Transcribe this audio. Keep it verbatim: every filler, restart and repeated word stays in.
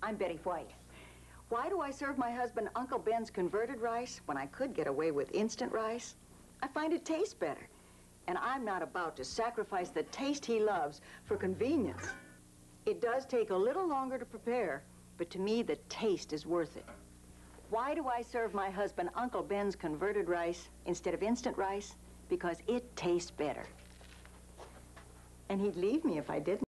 I'm Betty White. Why do I serve my husband Uncle Ben's converted rice when I could get away with instant rice? I find it tastes better, and I'm not about to sacrifice the taste he loves for convenience. It does take a little longer to prepare, but to me, the taste is worth it. Why do I serve my husband Uncle Ben's converted rice instead of instant rice? Because it tastes better. And he'd leave me if I didn't.